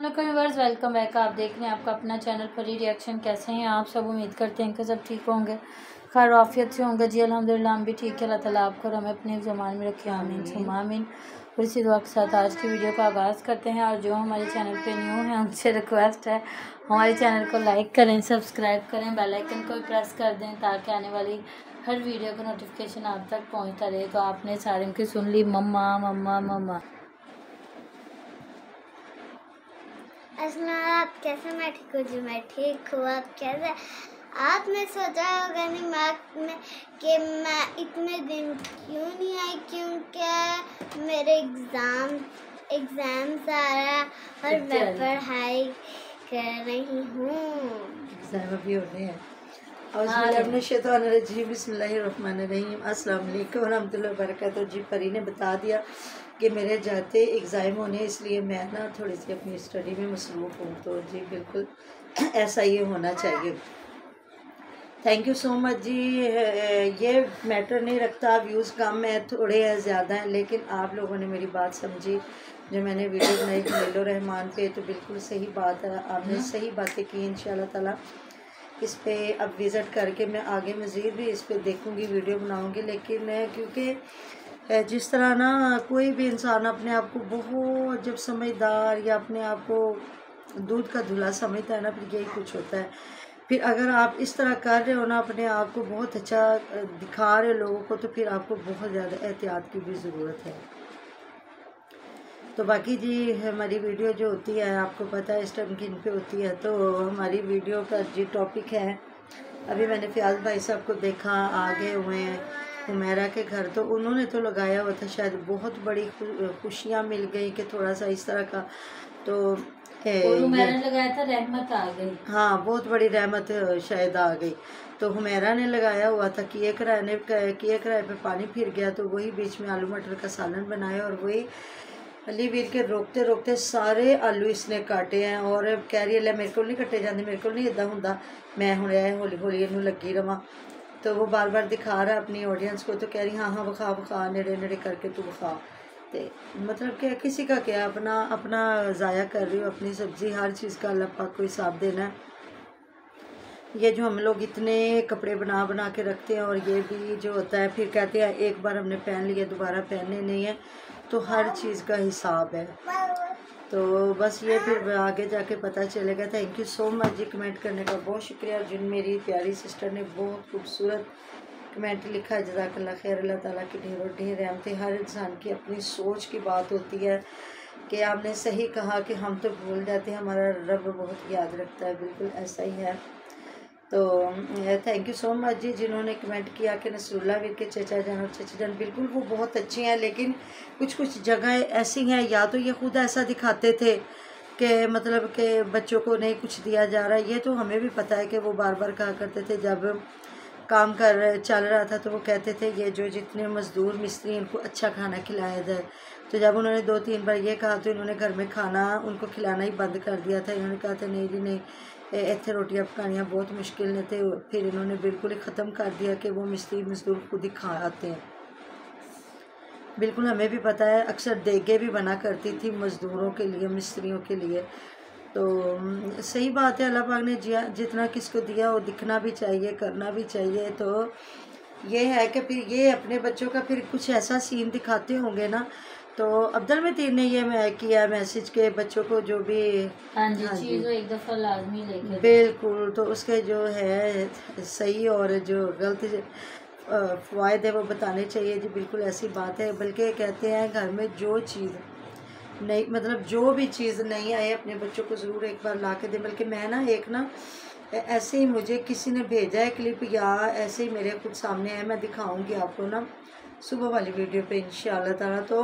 Viewers welcome back. आप देख रहे हैं आपका अपना चैनल परी रिएक्शन। कैसे हैं आप सब? उम्मीद करते हैं कि सब ठीक होंगे, खैर आफियत से होंगे। जी अल्हम्दुलिल्लाह हम भी ठीक है। अल्लाह ताला आपको और हमें अपने ज़मान में रखे, आमीन सुम्मा आमीन। और इसी दुआ के साथ आज की वीडियो का आगाज़ करते हैं। और जो हमारे चैनल पे न्यू हैं उनसे रिक्वेस्ट है हमारे चैनल को लाइक करें, सब्सक्राइब करें, बेल आइकन को भी प्रेस कर दें ताकि आने वाली हर वीडियो का नोटिफिकेशन आप तक पहुँचता रहे। तो आपने सारे की सुन ली मम्मा मम्मा मम्मा। आप कैसे? मैं ठीक हूँ जी, मैं ठीक हूँ। आप कैसे? आपने सोचा होगा दिमाग में कि मैं इतने दिन क्यों नहीं आई, क्योंकि मेरे एग्ज़ाम्स आ रहा है और मैं पढ़ाई कर रही हूँ। एग्ज़ाम अभी होने हैं। बिस्मिल्लाहिर्रहमानिर्रहीम, अस्सलाम वालेकुम रहमतुल्लाहि व बरकातहू। जी परी ने बता दिया कि मेरे जाते एग्ज़ाम होने, इसलिए मैं ना थोड़ी सी अपनी स्टडी में मसरूफ़ हूँ। तो जी बिल्कुल ऐसा ही होना चाहिए। थैंक यू सो मच जी। ये मैटर नहीं रखता, व्यूज़ कम है थोड़े हैं ज़्यादा हैं, लेकिन आप लोगों ने मेरी बात समझी। जो मैंने वीडियो बनाई खलील रहमान पे, तो बिल्कुल सही बात है, आपने सही बातें की। इंशाल्लाह ताला इस पे अब विज़िट करके मैं आगे मज़ीद भी इस पे देखूँगी, वीडियो बनाऊँगी। लेकिन क्योंकि जिस तरह ना कोई भी इंसान अपने आप को बहुत जब समझदार या अपने आप को दूध का धुला समझता है ना, फिर यही कुछ होता है। फिर अगर आप इस तरह कर रहे हो ना, अपने आप को बहुत अच्छा दिखा रहे हो लोगों को, तो फिर आपको बहुत ज़्यादा एहतियात की भी ज़रूरत है। तो बाकी जी हमारी वीडियो जो होती है आपको पता है इस टाइम किन पे होती है। तो हमारी वीडियो का जी टॉपिक है, अभी मैंने फ़याज़ भाई साहब को देखा आ गए हुए हैं हुमैरा के घर। तो उन्होंने तो लगाया हुआ था, शायद बहुत बड़ी खुशियाँ मिल गई कि थोड़ा सा इस तरह का। तो हुमैरा ने लगाया था रहमत आ गई। हाँ, बहुत बड़ी रहमत शायद आ गई। तो हुमैरा ने लगाया हुआ था कि किए किराए पे पानी फिर गया। तो वही बीच में आलू मटर का सालन बनाया और वही अली वीर के रोकते रोकते सारे आलू इसने काटे हैं। और कह रही है मेरे को नहीं कटे जाते, मेरे को नहीं इदा होंदा, मैं हुण हौली हौली इनू लगी रवां। तो वो बार बार दिखा रहा है अपनी ऑडियंस को। तो कह रही हाँ हाँ विखा नेड़े नेड़े करके तू विखा। तो मतलब कि किसी का क्या, अपना अपना ज़ाया कर रही हो अपनी सब्ज़ी। हर चीज़ का अल्लाह पाक को हिसाब देना है। ये जो हम लोग इतने कपड़े बना बना के रखते हैं, और ये भी जो होता है फिर कहते हैं एक बार हमने पहन लिया दोबारा पहनने नहीं है। तो हर चीज़ का हिसाब है। तो बस ये फिर आगे जाके पता चलेगा। थैंक यू सो मच जी, कमेंट करने का बहुत शुक्रिया। जिन मेरी प्यारी सिस्टर ने बहुत खूबसूरत कमेंट लिखा है, जज़ाकल्लाह खैर। अल्लाह ताला की ढेरों ढेर रहमतें। हर इंसान की अपनी सोच की बात होती है कि आपने सही कहा कि हम तो भूल जाते हैं, हमारा रब बहुत याद रखता है। बिल्कुल ऐसा ही है। तो थैंक यू सो मच जी जिन्होंने कमेंट किया कि नसरुल्लाह वीर के चचा जान और चचा जान बिल्कुल वो बहुत अच्छे हैं। लेकिन कुछ कुछ जगह ऐसी हैं, या तो ये खुद ऐसा दिखाते थे कि मतलब कि बच्चों को नहीं कुछ दिया जा रहा। ये तो हमें भी पता है कि वो बार बार कहा करते थे, जब काम चल रहा था तो वो कहते थे ये जो जितने मज़दूर मिस्त्री इनको अच्छा खाना खिलाया जाए। तो जब उन्होंने 2-3 बार ये कहा तो इन्होंने घर में खाना उनको खिलाना ही बंद कर दिया था। इन्होंने कहा था नहीं जी नहीं, इतने रोटियां पकानियाँ बहुत मुश्किल ने थे। फिर इन्होंने बिल्कुल ही ख़त्म कर दिया कि वो मिस्त्री मज़दूर खुद ही खा आते हैं। बिल्कुल हमें भी पता है, अक्सर देगे भी बना करती थी मज़दूरों के लिए, मिस्त्रियों के लिए। तो सही बात है, अल्लाह पाक ने जितना किसको दिया वो दिखना भी चाहिए, करना भी चाहिए। तो ये है कि फिर ये अपने बच्चों का फिर कुछ ऐसा सीन दिखाते होंगे ना। तो अब्दुल मतीन ने ये किया मैसेज के बच्चों को जो भी चीज़ एक दफ़ा लाजमी लेके बिल्कुल। तो उसके जो है सही और जो गलत फ़वायद है वो बताने चाहिए जी। बिल्कुल ऐसी बात है। बल्कि कहते हैं घर में जो चीज़ नहीं, मतलब जो भी चीज़ नहीं आए अपने बच्चों को ज़रूर एक बार ला के दें। बल्कि मैं ना एक ना ऐसे ही मुझे किसी ने भेजा है क्लिप, या ऐसे ही मेरे खुद सामने है, मैं दिखाऊंगी आपको ना सुबह वाली वीडियो पे इंशाल्लाह ताला। तो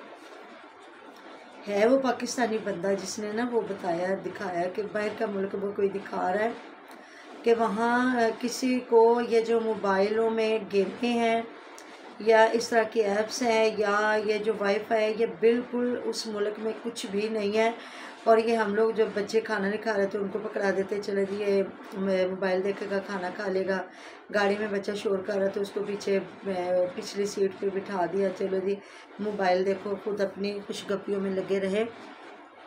है वो पाकिस्तानी बंदा जिसने ना वो बताया दिखाया कि बाहर का मुल्क वो कोई दिखा रहा है कि वहाँ किसी को ये जो मोबाइलों में गेमें हैं या इस तरह की ऐप्स हैं या ये जो वाईफाई है, ये बिल्कुल उस मुल्क में कुछ भी नहीं है। और ये हम लोग जब बच्चे खाना नहीं खा रहे थे उनको पकड़ा देते, चले जी ये मोबाइल देखेगा खाना खा लेगा। गाड़ी में बच्चा शोर कर रहा तो उसको पीछे पिछली सीट पे बिठा दिया, चलो जी मोबाइल देखो, खुद अपनी खुशगपियों में लगे रहे।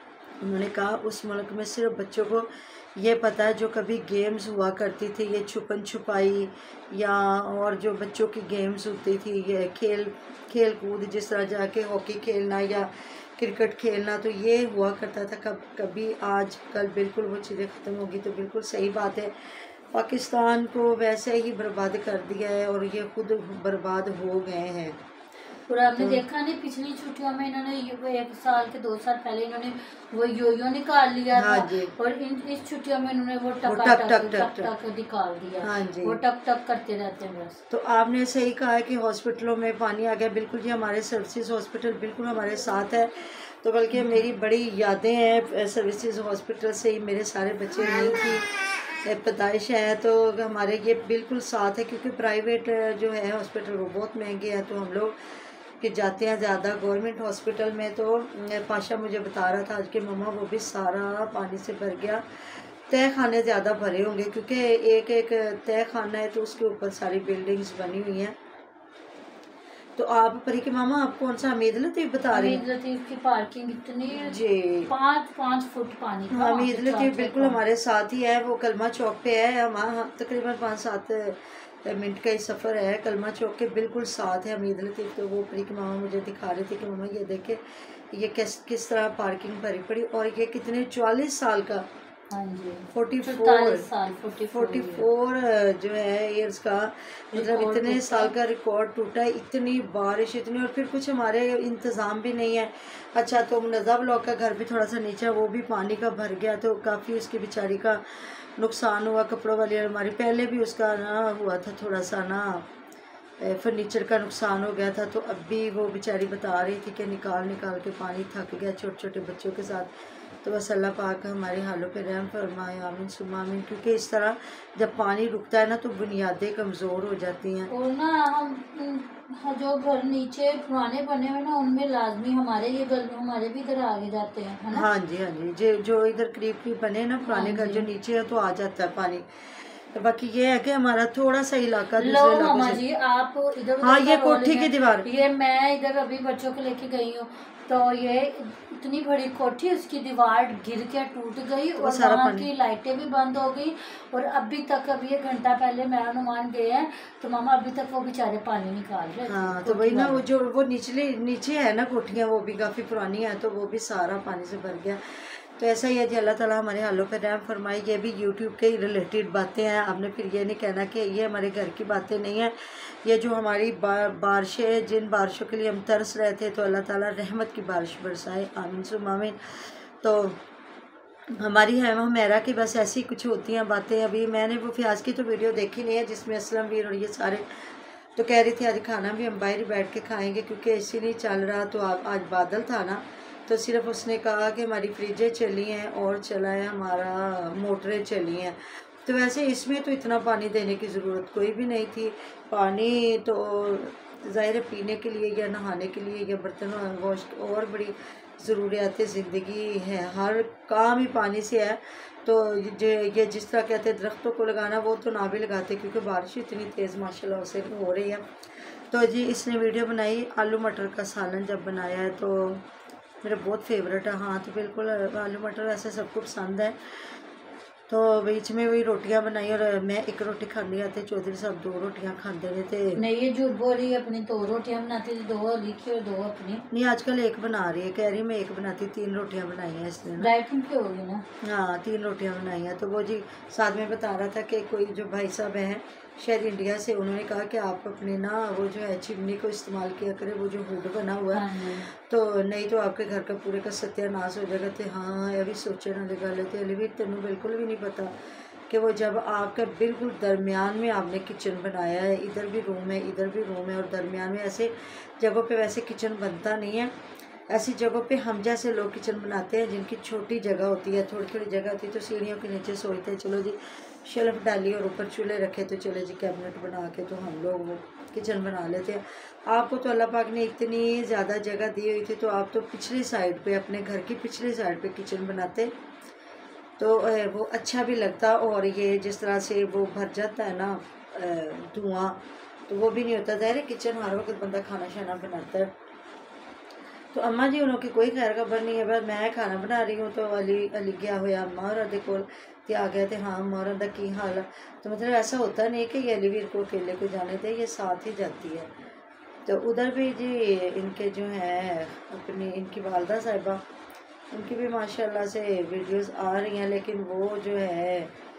उन्होंने कहा उस मुल्क में सिर्फ बच्चों को ये पता है, जो कभी गेम्स हुआ करती थी ये छुपन छुपाई या और जो बच्चों की गेम्स होती थी ये खेल कूद, जिस तरह जाके हॉकी खेलना या क्रिकेट खेलना, तो ये हुआ करता था कभी आज कल बिल्कुल वो चीज़ें ख़त्म होगी। तो बिल्कुल सही बात है, पाकिस्तान को वैसे ही बर्बाद कर दिया है और ये खुद बर्बाद हो गए हैं। और आपने देखा नहीं पिछली छुट्टियों में इन्होंने 1 साल के 2 साल पहले इन्होंने वो योयो निकाल लिया हाँ था जी। और इस छुट्टियों में इन्होंने वो टक टक निकाल दिया। हाँ जी। वो टक टक करते रहते हैं बस। तो आपने सही कहा है कि हॉस्पिटलों में पानी आ गया, बिल्कुल जी हमारे सर्विसेज हॉस्पिटल बिल्कुल हमारे साथ है। तो बल्कि मेरी बड़ी यादें हैं सर्विसेज हॉस्पिटल से ही, मेरे सारे बच्चे नहीं की पैदाइश है तो हमारे ये बिल्कुल साथ है, क्योंकि प्राइवेट जो है हॉस्पिटल वो बहुत महंगे हैं। तो हम लोग कि जाते हैं ज़्यादा गवर्नमेंट हॉस्पिटल में। तो पाशा मुझे बता रहा था आज कि मम्मा वो भी सारा पानी से भर गया, तय खाने ज़्यादा भरे होंगे क्योंकि एक एक तय खाना है तो उसके ऊपर सारी बिल्डिंग्स बनी हुई हैं। तो आप परी के मामा आप कौन सा हमीद लतीफ़ बता रही हैं? हमीद लतीफ़ की पार्किंग इतनी जी 5 फुट पानी का। हमीद लतीफ़ बिल्कुल हमारे साथ ही है, वो कलमा चौक पे है। हम तकरीबन 5-7 मिनट का ही सफ़र है, कलमा चौक के बिल्कुल साथ है हमीद लतीफ़। तो वो परी की मामा मुझे दिखा रहे थे कि मामा ये देखे ये किस तरह पार्किंग भरी पड़ी, और ये कितने 44 साल का, हाँ जी 44 जो है ईयर्स का, मतलब इतने साल का रिकॉर्ड टूटा है। इतनी बारिश इतनी, और फिर कुछ हमारे इंतज़ाम भी नहीं है। अच्छा तो मुनज़्ज़ा ब्लॉक का घर भी थोड़ा सा नीचे, वो भी पानी का भर गया तो काफ़ी उसकी बेचारी का नुकसान हुआ। कपड़ों वाली अलमारी पहले भी उसका ना हुआ था थोड़ा सा ना फर्नीचर का नुकसान हो गया था। तो अब भी वो बेचारी बता रही थी कि निकाल के पानी थक गया छोटे छोटे बच्चों के साथ। तो बस अल्लाह पाक हमारे हालों पे रहम फरमाए, आमीन सुम्मा आमीन। क्योंकि इस तरह जब पानी रुकता है ना तो बुनियादें कमज़ोर हो जाती हैं। और ना हम जो घर नीचे पुराने बने हुए ना उनमें लाजमी हमारे ये घर हमारे भी इधर आगे जाते हैं, है ना? हाँ जी जो इधर करीब बने ना पुराने घर जो नीचे है तो आ जाता है पानी। तो बाकी ये है कि हमारा थोड़ा सा इलाका दूसरे मामा जी आप इधर हाँ ये कोठी की दीवार, ये मैं इधर अभी बच्चों को लेके गई हूँ तो ये इतनी बड़ी कोठी उसकी दीवार गिर के टूट गई और वहाँ की लाइटें भी बंद हो गई। और अभी तक अभी 1 घंटा पहले मेहमान गए हैं तो मामा अभी तक वो बेचारे पानी निकाल रहे। हाँ तो वही ना वो जो वो नीचे है ना कोठियाँ वो भी काफ़ी पुरानी है तो वो भी सारा पानी से भर गया। तो ऐसा ही है जी, अल्लाह ताला हमारे हालों पर रहम फरमाए। ये भी यूट्यूब के रिलेटेड बातें हैं, आपने फिर ये नहीं कहना कि ये हमारे घर की बातें नहीं हैं। ये जो हमारी बारिशें जिन बारिशों के लिए हम तरस रहे थे तो अल्लाह ताला रहमत की बारिश बरसाए, आमीन सुम्मा आमीन। तो हमारी है हमेरा की बस ऐसी कुछ होती हैं बातें। अभी मैंने वो फ्याज की तो वीडियो देखी नहीं है जिसमें असलम वीर और ये सारे तो कह रही थी आज खाना भी हम बाहर ही बैठ के खाएँगे क्योंकि ऐसी नहीं चल रहा। तो आज बादल था ना तो सिर्फ उसने कहा कि हमारी फ्रिजें चली हैं और चला है हमारा मोटरें चली हैं। तो वैसे इसमें तो इतना पानी देने की ज़रूरत कोई भी नहीं थी। पानी तो ज़ाहिर पीने के लिए या नहाने के लिए या बर्तन वॉश और बड़ी ज़रूरियात ज़िंदगी है, हर काम ही पानी से है। तो ये जिस तरह कहते हैं दरख्तों को लगाना वो तो ना भी लगाते क्योंकि बारिश इतनी तेज़ माशाल्लाह से हो रही है। तो जी इसने वीडियो बनाई आलू मटर का सालन जब बनाया है तो मेरा बहुत फेवरेट है। हाँ तो बिल्कुल आलू मटर वैसे सबको पसंद है। तो बीच में वही रोटियां बनाई और मैं 1 रोटी खानी आते चौधरी साहब 2 रोटियां खाते रहे थे। नहीं ये झूठ बोल रही है, अपनी 2 रोटियां बनाती थी, 2 लिखी और 2 अपनी। नहीं आजकल 1 बना रही है, कह रही मैं 1 बनाती 3 रोटियां बनाई हैं इसने ना। डाइटिंग की होगी ना। हाँ 3 रोटियां बनाई हैं। तो वो जी साथ में बता रहा था कि कोई जो भाई साहब हैं शायद इंडिया से, उन्होंने कहा कि आप अपने ना वो जो है चिमनी को इस्तेमाल किया करें, वो जो हुड बना हुआ है तो नहीं तो आपके घर का पूरे का सत्यानाश हो जाएगा। तो हाँ ये भी सोचे ना गल तो अली भी तेनों बिल्कुल भी नहीं पता कि वो जब आपका बिल्कुल दरमियान में आपने किचन बनाया है, इधर भी रूम है इधर भी रूम है और दरमियान में ऐसे जगहों पे वैसे किचन बनता नहीं है। ऐसी जगहों पे हम जैसे लोग किचन बनाते हैं जिनकी छोटी जगह होती है, थोड़ी थोड़ी जगह होती है तो सीढ़ियों के नीचे सोचते हैं चलो जी शेल्फ डाली और ऊपर चूल्हे रखे तो चले जी कैबिनेट बना के तो हम लोग वो किचन बना लेते हैं। आपको तो अल्लाह पाक ने इतनी ज़्यादा जगह दी हुई थी तो आप तो पिछली साइड पे अपने घर की पिछली साइड पे किचन बनाते तो वो अच्छा भी लगता। और ये जिस तरह से वो भर जाता है ना धुआं तो वो भी नहीं होता। ज़ाहिर है किचन हर वक्त बंदा खाना शाना बनाता है तो अम्मा जी उन्होंने कोई खैर खबर नहीं है, बस मैं खाना बना रही हूँ। तो अली गया हुआ अम्मा और अदे को आ गया थे। हाँ अम्मा और की हाल है। तो मतलब ऐसा होता नहीं कि ये अलीवीर को अकेले को जाने दे, ये साथ ही जाती है। तो उधर भी जी इनके जो है अपनी इनकी वालदा साहिबा, उनकी भी माशाल्लाह से वीडियोस आ रही हैं, लेकिन वो जो है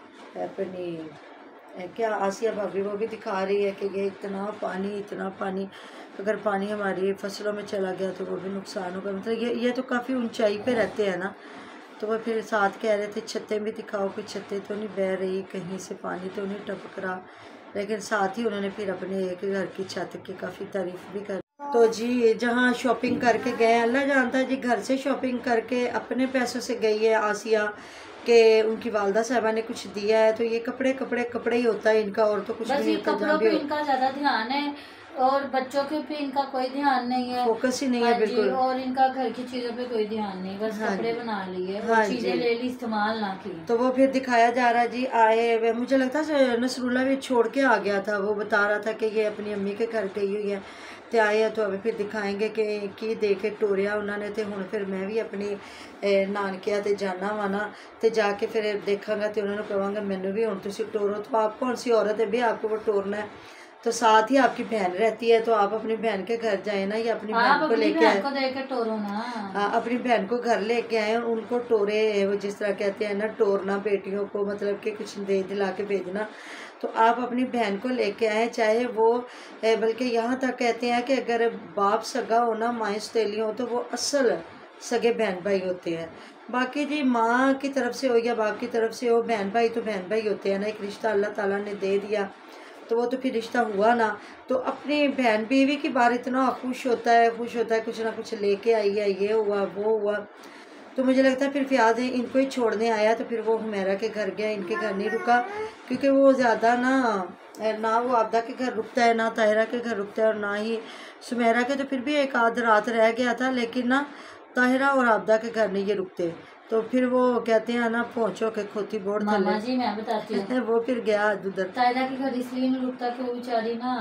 अपनी क्या आसिया भाभी वो भी दिखा रही है कि ये इतना पानी, अगर पानी हमारी फसलों में चला गया तो वो भी नुकसान होगा। मतलब ये तो काफ़ी ऊंचाई पे रहते हैं ना, तो वो फिर साथ कह रहे थे छतें भी दिखाओ कि छतें तो नहीं बह रही, कहीं से पानी तो नहीं टपक रहा। लेकिन साथ ही उन्होंने फिर अपने एक घर की छत की काफ़ी तारीफ भी कर। तो जी जहाँ शॉपिंग करके गए, अल्लाह जानता है जी, घर से शॉपिंग करके अपने पैसों से गई है आसिया के उनकी वालदा साहबा ने कुछ दिया है। तो ये कपड़े ही होता है इनका, और तो कुछ नहीं होता। कपड़ों पे इनका ज्यादा ध्यान है और बच्चों के पे इनका कोई ध्यान नहीं है, फोकस ही नहीं है बिल्कुल। और इनका घर की चीजों पे कोई ध्यान नहीं, बस कपड़े बना लिए, चीजें ले ली, इस्तेमाल ना की। तो वो फिर दिखाया जा रहा जी आए, मुझे लगता है नसरुल्ला भी छोड़ के आ गया था, वो बता रहा था कि ये अपनी अम्मी के घर गई हुई है। तो आए हैं तो अभी फिर दिखाएंगे कि देखे टोरिया उन्होंने। तो हुण फिर मैं भी अपनी नानकिया ते जाना वा ना, तो जाके फिर देखा तो उन्होंने कहांगा मैनू भी हुण तुसीं टोरो। तो आप कौन सी औरत है भी आपको वो टोरना है? तो साथ ही आपकी बहन रहती है, तो आप अपनी बहन के घर जाए ना, या अपनी बहन को लेके आए, अपनी बहन को घर लेके आए, उनको टोरे, जिस तरह कहते हैं ना टोरना बेटियों को, मतलब कि कुछ दे दिला के भेजना। तो आप अपनी बहन को लेके आए, चाहे वो बल्कि यहाँ तक कहते हैं कि अगर बाप सगा हो ना, माँ सौतेली हो, तो वो असल सगे बहन भाई होते हैं। बाकी जी माँ की तरफ से हो या बाप की तरफ से हो, बहन भाई तो बहन भाई होते हैं ना। एक रिश्ता अल्लाह ताला ने दे दिया तो वो तो फिर रिश्ता हुआ ना। तो अपनी बहन बीवी की बार इतना खुश होता है, कुछ ना कुछ लेके आई है, ये हुआ वो हुआ। तो मुझे लगता है फिर फ़ियाज़ इनको ही छोड़ने आया, तो फिर वो हुमैरा के घर गया, इनके घर नहीं रुका, क्योंकि वो ज़्यादा ना वो आबदा के घर रुकता है, ना ताहिरा के घर रुकता है, और ना ही सुमेरा के। तो फिर भी एक आध रात रह गया था, लेकिन ना ताहिरा और आबदा के घर नहीं ये रुकते। तो फिर वो कहते हैं ना पहुंचो के खोती बोर्ड मामा जी मैं बताती हूँ वो फिर गया उधर। ताहिरा के घर इसलिए नहीं रुकता कि वो बेचारी ना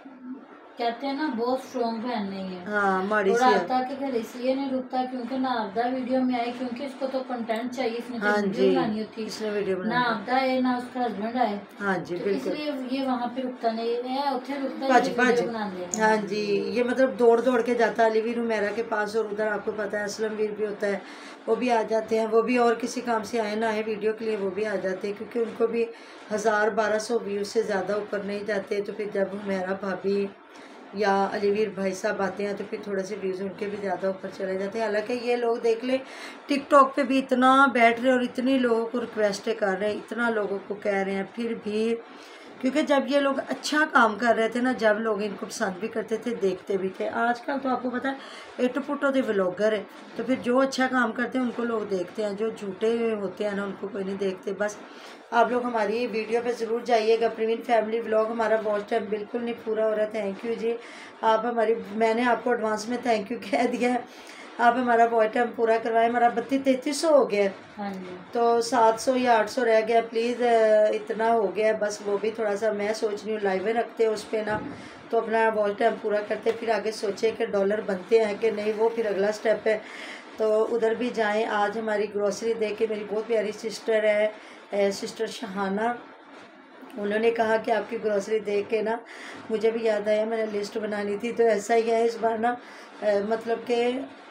कहते हैं ना बहुत स्ट्रॉन्ग बहन नहीं है। हाँ माड़ी और सी आबदा के घर इसलिए नहीं रुकता क्योंकि ना आबदा वीडियो में आए, क्योंकि इसको तो कंटेंट चाहिए, इसने हाँ वीडियो बनानी होती इसने वीडियो ना आबदा है ना उसका हस्बैंड आए। हाँ जी तो बिल्कुल, इसलिए ये वहाँ पे रुकता नहीं है, उठे रुकता भज। हाँ जी, ये मतलब दौड़ के जाता है अलीवीर हुमैरा के पास, और उधर आपको पता है असलम वीर भी होता है, वो भी आ जाते हैं। वो भी और किसी काम से आए ना आए वीडियो के लिए, वो भी आ जाते हैं, क्योंकि उनको भी 1000-1200 व्यूज से ज़्यादा ऊपर नहीं जाते। तो फिर जब हुमैरा भाभी या अलीवीर भाई साहब आते हैं तो फिर थोड़े से व्यूज़ उनके भी ज़्यादा ऊपर चले जाते हैं। हालांकि ये लोग देख ले टिकटॉक पे भी इतना बैठ रहे और इतनी लोगों को रिक्वेस्टें कर रहे हैं, इतना लोगों को कह रहे हैं, फिर भी क्योंकि जब ये लोग अच्छा काम कर रहे थे ना, जब लोग इनको पसंद भी करते थे, देखते भी थे। आजकल तो आपको पता है एटो पुटो दे व्लॉगर है, तो फिर जो अच्छा काम करते हैं उनको लोग देखते हैं, जो झूठे होते हैं ना उनको कोई नहीं देखते। बस आप लोग हमारी वीडियो पे ज़रूर जाइएगा। प्रवीण फैमिली व्लॉग हमारा वॉच टाइम बिल्कुल नहीं पूरा हो रहा है, थैंक यू जी। आप हमारी, मैंने आपको एडवांस में थैंक यू कह दिया है, आप हमारा वॉच टाइम पूरा करवाएं। हमारा 3200-3300 हो गया, हाँ जी, तो 700 या 800 रह गया, प्लीज़ इतना हो गया बस। वो भी थोड़ा सा मैं सोच रही हूँ लाइव रखते हैं उस पर ना, तो अपना वॉच टाइम पूरा करते, फिर आगे सोचे कि डॉलर बनते हैं कि नहीं, वो फिर अगला स्टेप है। तो उधर भी जाएं। आज हमारी ग्रोसरी दे के मेरी बहुत प्यारी सिस्टर है, सिस्टर शहाना, उन्होंने कहा कि आपकी ग्रोसरी देख के ना मुझे भी याद आया, मैंने लिस्ट बनानी थी। तो ऐसा ही है इस बार ना, मतलब कि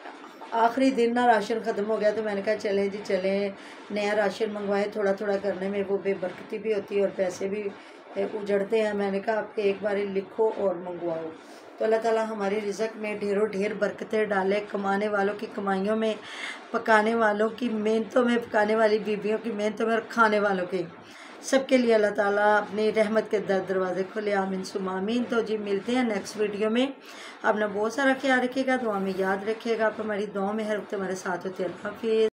आखिरी दिन ना राशन ख़त्म हो गया, तो मैंने कहा चलें जी चलें नया राशन मंगवाएं। थोड़ा थोड़ा करने में वो बेबरकती भी होती है और पैसे भी उजड़ते हैं। मैंने कहा आप एक बार लिखो और मंगवाओ। तो अल्लाह ताला हमारी रिज़्क़ में ढेरों ढेर बरकतें डाले, कमाने वालों की कमाइयों में, पकाने वालों की मेहनतों में, पकाने वाली बीवियों की मेहनतों में, और खाने वालों की, सबके लिए अल्लाह ताला अपनी रहमत के दरवाज़े खोले, आमीन सुम्मा आमीन। तो जी मिलते हैं नेक्स्ट वीडियो में। अपना बहुत सारा ख्याल रखिएगा, दुआ में याद रखिएगा, आप हमारी दुआ में हर वक्त हमारे साथ होते हैं। अल्लाह हाफिज़।